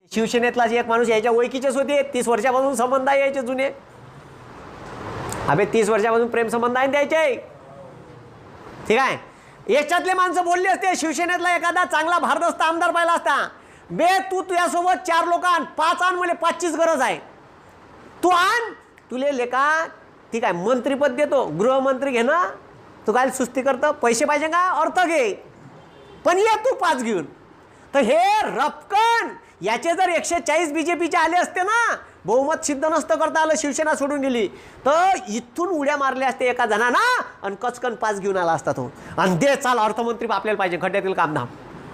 शिवसेनेतला एक माणूस यायच्या ओळखीचेच होते, 30 वर्षापासून संबंध आहे यायचे जुने. अबे 30 वर्षापासून प्रेम संबंध आहे द्यायचे. ठीक आहे, याच्यातले माणसं बोलले असते शिवसेनेतला एखादा चांगला भारदस्त आमदार पाहिला असता. बे तू तुझ्यासोबत 4 लोक आण, 5 आण, मला 5चीच गरज आहे. तू आण, तुले लेका ठीक आहे मंत्रीपद देतो, गृहमंत्री घे ना. तू काय सुस्ती करतं, पैसे पाहिजे का, अर्थ घे, पण ये तू 5 घेऊन. तर हे रपकन याचे जर 140 बीजेपीचे आले असते ना, बहुमत सिद्ध नसतं करता आलं, शिवसेना सोडून गेली, तर इथून उड्या मारल्या असते एका जणांना आणि कचकन 5 घेऊन आला असता तो. आणि दे चाल अर्थमंत्री आपल्याला पाहिजे, खड्ड्यातील कामधाम.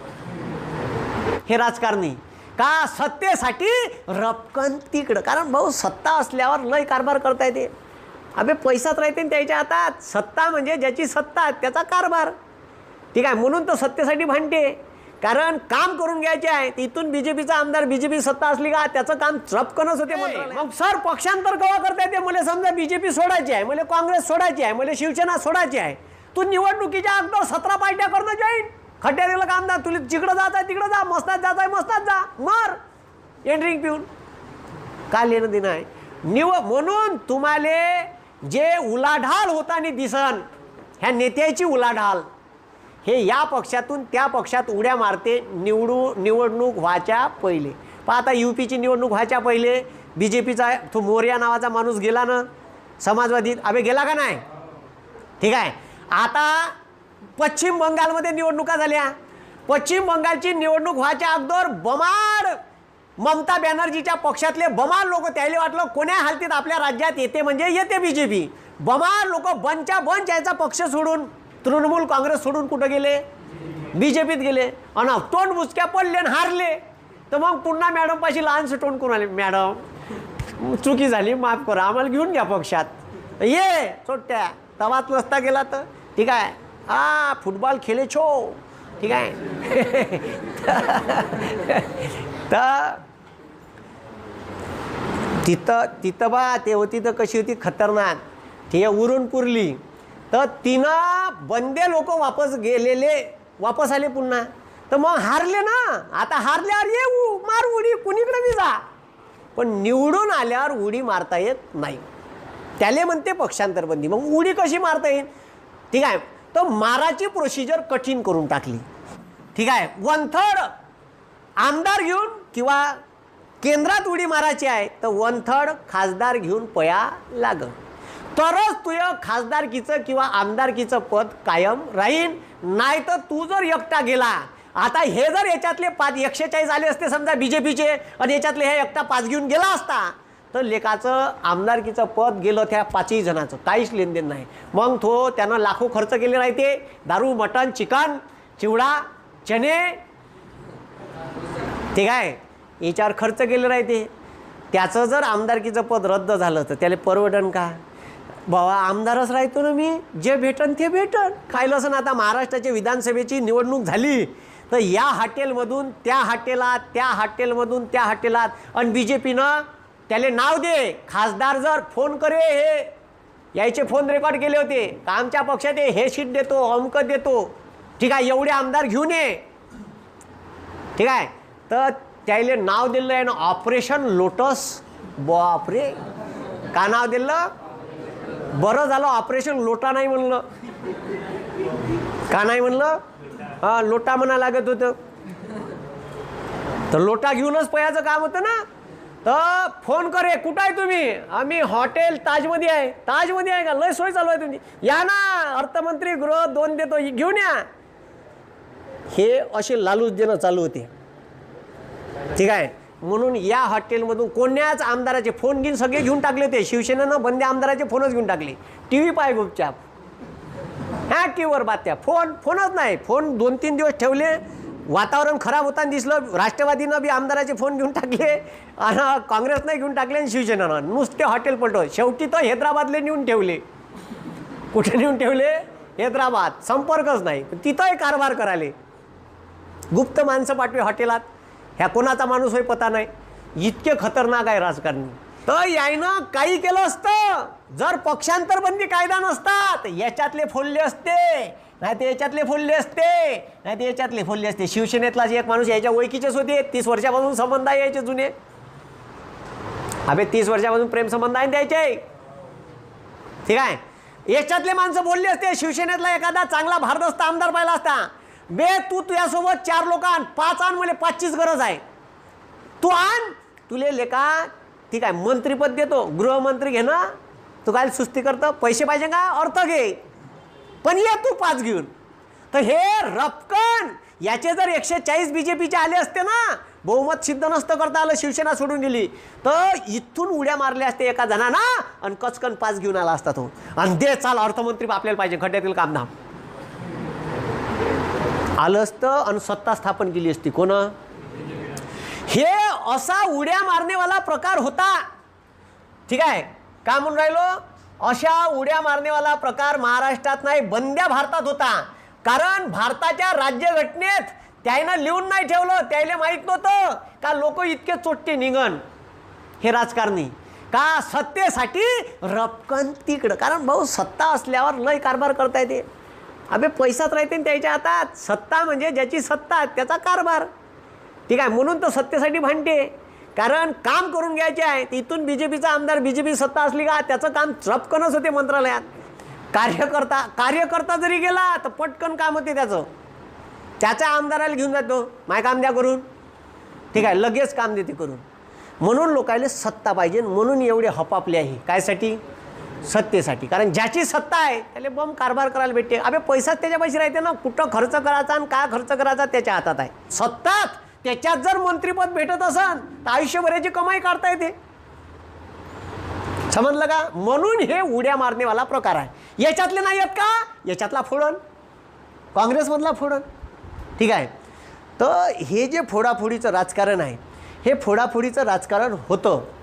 हे राजकारणी का सत्तेसाठी रपकन तिकडं, कारण भाऊ सत्ता असल्यावर लय कारभार करता येते. अबे पैसाच राहते ना त्याच्या हातात. सत्ता म्हणजे ज्याची सत्ता त्याचा कारभार. ठीक आहे, म्हणून तो सत्तेसाठी भांडते, कारण काम करून घ्यायचे आहे. इथून बीजेपीचा आमदार, बीजेपी सत्ता असली का त्याचं काम रपकनच होते. मग सर पक्षांतर केव्हा करता येते, मला समजा बीजेपी सोडायची आहे, मला काँग्रेस सोडायची आहे, मला शिवसेना सोडायची आहे. तू निवडणुकीच्या अगोदर 17 पार्ट्या करणं जॉईन, खड्ड्या दिलं कामदार, तुला जिकडं जायचं आहे तिकडं जा, मस्तात जायचं आहे मस्तात जा, मार एंड्रिंग पिऊन. काय लेणं देणं आहे म्हणून तुम्हाला जे उलाढाल होताना दिसन, ह्या नेत्याची उलाढाल, हे या पक्षातून त्या पक्षात उड्या मारते निवडणूक व्हायच्या पहिले. पण आता यूपीची निवडणूक व्हायच्या पहिले बीजेपीचा तो मोर्या नावाचा माणूस गेला ना, समाजवादी, अबे गेला का नाही. ठीक आहे, आता पश्चिम बंगालमध्ये निवडणुका झाल्या. पश्चिम बंगालची निवडणूक व्हायच्या अगोदर बमाड ममता बॅनर्जीच्या पक्षातले बमाड लोक, त्याला वाटलं कोण्या हालतीत आपल्या राज्यात येते म्हणजे येते बीजेपी. बमाड लोक बंचा बंच याचा पक्ष सोडून, तृणमूल काँग्रेस सोडून कुठं गेले, बीजेपीत गेले. आणि तोंड बुचक्या पडले आणि हारले. तर मग पुन्हा मॅडमपाशी लहानसं तोंड करून आले, मॅडम चुकी झाली, माफ करा, आम्हाला घेऊन घ्या पक्षात, ये छोट्या तवात नसता गेला तर. ठीक आहे, हा फुटबॉल खेळे छो. ठीक आहे तर तिथं बा ते होती तर कशी होती खतरनाक. ते उरून पुरली तर तिनं बंदे लोक वापस आले पुन्हा. तर मग हारले ना, आता हारल्यावर ये मार उडी कुणीकडे बी जा, पण निवडून आल्यावर उडी मारता येत नाही. त्याले म्हणते पक्षांतर बंदी. मग उडी कशी मारता येईल. ठीक आहे, तर माराची प्रोसिजर कठीण करून टाकली. ठीक आहे, 1/3 आमदार घेऊन किंवा केंद्रात उडी मारायची आहे तर 1/3 खासदार घेऊन पया लागल, तरच तुझं खासदारकीचं किंवा आमदारकीचं पद कायम राहील. नाही तर तू जर एकटा गेला, आता हे जर याच्यातले 140 आले असते समजा बीजेपीचे, आणि याच्यातले हे एकटा 5 घेऊन गेला असता, तर लेकाचं आमदारकीचं पद गेलं त्या 5ही जणांचं, काहीच लेनदेन नाही. मग तो त्यानं लाखो खर्च केले राहते, दारू, मटण, चिकन, चिवडा, चणे, ठीक आहे, याच्यावर खर्च केले राहते. त्याचं जर आमदारकीचं पद रद्द झालं तर त्याला परवडन का. बाबा आमदारच राहतो ना मी, जे भेटन ते भेटन. खायला असं. आता महाराष्ट्राची विधानसभेची निवडणूक झाली तर या हॉटेलमधून त्या हॉटेलात, त्या हॉटेलमधून त्या हॉटेलात, आणि बीजेपीनं त्याले नाव दे. खासदार जर फोन करे, हे यायचे फोन रेकॉर्ड केले होते का आमच्या पक्षात हे सीट देतो, अमक देतो, ठीक आहे, एवढे आमदार घेऊन ये. ठीक आहे, तर त्याला नाव दिलं आहे ना ऑपरेशन लोटस. बापरे, का नाव दिलं. बरं झालं ऑपरेशन लोटा नाही म्हणलं. का नाही म्हणलं, हां लोटा म्हणा लागत होतं. तर लोटा घेऊनच पयाचं काम होतं ना. तर फोन करे, कुठं आहे तुम्ही, आम्ही हॉटेल ताजमध्ये आहे. ताजमध्ये आहे का, लय सोय चालू आहे तुमची, या ना, अर्थमंत्री गृह 2 देतो, घेऊन या. हे असे लालूच देणं चालू होते. ठीक आहे, म्हणून या हॉटेलमधून कोण्याच आमदाराचे फोन घेऊन सगळे घेऊन टाकले होते. शिवसेनेनं बंदे आमदाराचे फोनच घेऊन टाकले. टी व्ही पाय गुपचाप, ह्या टी व्हीवर बात्या, फोनच नाही. फोन 2-3 दिवस ठेवले, वातावरण खराब होताना दिसलं. राष्ट्रवादीनं बी आमदाराचे फोन घेऊन टाकले, आणि काँग्रेसनं घेऊन टाकले, आणि शिवसेनेनं नुसते हॉटेल पलटो. शेवटी तर हैदराबादला नेऊन ठेवले. कुठे नेऊन ठेवले, हैदराबाद. संपर्कच नाही, तिथंही कारभार कराले. गुप्त माणसं पाठवे हॉटेलात. ह्या कोणाचा माणूस होय पता नाही. इतके खतरनाक आहे राजकारणी. तर यायनं काही केलं असतं, जर पक्षांतर बंदी कायदा नसता तर याच्यातले फोडले असते. नाही ते याच्यातले फोडले असते, नाही ते याच्यातले फोडले असते. शिवसेनेतला एक माणूस याच्या ओळखीचेच होते, 30 वर्षापासून संबंध आहे याचे जुने. अबे 30 वर्षापासून प्रेम संबंध आहे द्यायचे, ठीक आहे. याच्यातले माणसं बोलले असते, शिवसेनेतला एखादा चांगला भारदस्त आमदार पाहिला असता, बे तू तुझ्यासोबत 4 लोक आण, 5 आण, मला 5चीच गरज आहे, तू आण, तुले लेका ठीक आहे मंत्रीपद देतो, गृहमंत्री घे ना, तू काय सुस्ती करतं, पैसे पाहिजे का, अर्थ घे, पण ये तू 5 घेऊन. तर हे रपकन याचे जर 140 बीजेपीचे आले असते ना, बहुमत सिद्ध नसतं करता आलं, शिवसेना सोडून गेली, तर इथून उड्या मारल्या असते एका जणांना आणि कचकन 5 घेऊन आला असता तो, आणि दे चाल अर्थमंत्री आपल्याला पाहिजे, खड्ड्यातील कामधाम आलं असतं आणि सत्ता स्थापन केली असती. कोण हे असा उड्या मारनेवाला प्रकार होता, ठीक आहे. का म्हणून राहिलो, अशा उड्या मारनेवाला प्रकार महाराष्ट्रात नाही, बंद्या भारतात होता. कारण भारताच्या राज्यघटनेत त्यानं लिहून नाही ठेवलं, त्याला माहीत नव्हतं का लोक इतके चोट्टे निघन हे राजकारणी, का सत्तेसाठी रपकन तिकडं. कारण भाऊ सत्ता असल्यावर लय कारभार करता येते. अबे पैसाच राहते ना त्याच्या हातात, सत्ता म्हणजे ज्याची सत्ता त्याचा कारभार, ठीक आहे. म्हणून तो सत्तेसाठी भांडते, कारण काम करून घ्यायचे आहे. इथून बीजेपीचा आमदार, बीजेपी सत्ता असली का त्याचं काम रपकनच होते मंत्रालयात. कार्यकर्ता जरी गेला तर पटकन काम होते त्याचं, त्याच्या आमदाराला घेऊन जातो, माय काम द्या करून, ठीक आहे, लगेच काम देते करून. म्हणून लोकांना सत्ता पाहिजे, म्हणून एवढे हपापले आहे, कायसाठी, सत्तेसाठी. कारण ज्याची सत्ता आहे त्याला बम कारभार करायला भेटते. अबे पैसाच त्याच्यापाशी राहते ना, कुठं खर्च करायचा आणि काय खर्च करायचा त्याच्या हातात आहे. सत्तात त्याच्यात जर मंत्रीपद भेटत असेल तर आयुष्यभराची कमाई काढता येते, समजलं का. म्हणून हे उड्या मारनेवाला प्रकार आहे. याच्यातले नाही आहेत का, याच्यातला फोडन, काँग्रेसमधला फोडन, ठीक आहे. तर हे जे फोडाफोडीचं राजकारण आहे, हे फोडाफोडीचं राजकारण होतं.